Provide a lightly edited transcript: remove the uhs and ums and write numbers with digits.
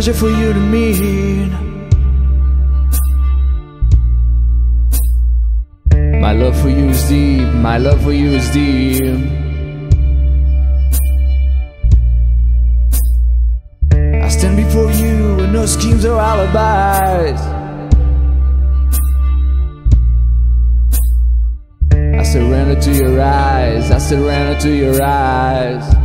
pleasure for you to meet. My love for you is deep, my love for you is deep. I stand before you with no schemes or alibis. I surrender to your eyes, I surrender to your eyes.